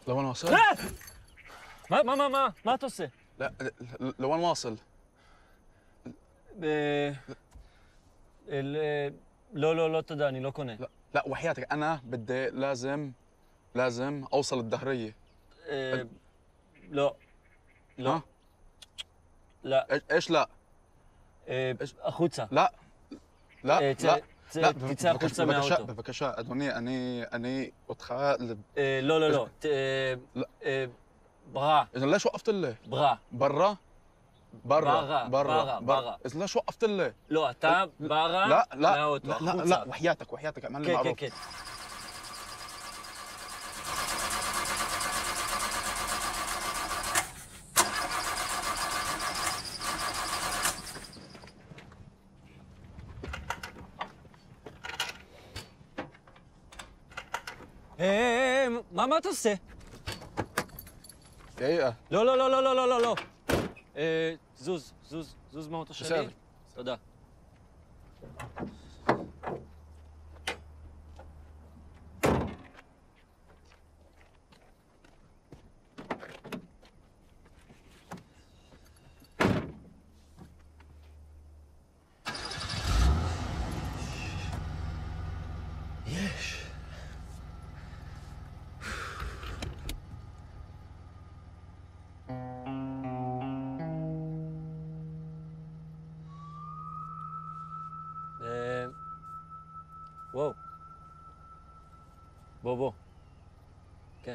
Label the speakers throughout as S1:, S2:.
S1: لوين واصل؟
S2: لا ما אתה עושה?
S1: لا لوين واصل؟
S2: לא, תודה, אני לא קונה.
S1: لا وحياتك انا بدي لازم اوصل الدهريه.
S2: לא.
S1: ها؟
S2: لا.
S1: ايش لا؟
S2: החוצה.
S1: لا لا لا لا
S2: תצא החוצה מהאוטו.
S1: בבקשה, אדוני, אני אותך
S2: לא. برا.
S1: إذا ليش وقفت لي؟
S2: برا.
S1: برا إذا ليش وقفت لي؟
S2: לא, אתה برا מהאוטו, החוצה.
S1: لا وحياتك اعمل لي معروف.
S2: כן. מה אתה עושה?
S1: دقيقة.
S2: לא. זוז מהאוטו שלי.
S1: בסדר.
S2: תודה. יש. וואו. בוא. כן.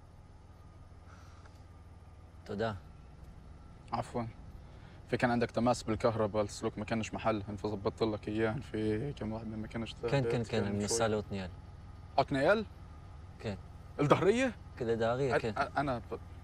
S2: תודה.
S1: عفوا. في كان عندك تماس بالكهرباء السلوك ما كانش محل فظبطت لك اياه في كم واحد ما كانش
S2: כן, אני מנסה לעתניאל.
S1: عقنيال؟
S2: כן.
S1: الظهرية؟
S2: כדי דהריה, כן.
S1: انا